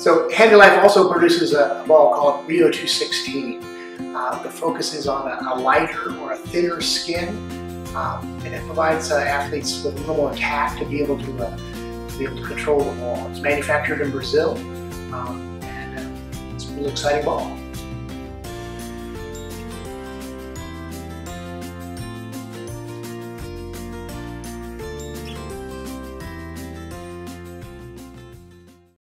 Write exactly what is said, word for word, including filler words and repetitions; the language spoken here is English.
So Handy Life also produces a, a ball called Rio two sixteen. Uh, the focus is on a, a lighter or a thinner skin, um, and it provides uh, athletes with a little more tact to be able to, uh, to be able to control the ball. It's manufactured in Brazil, um, and uh, it's a really exciting ball.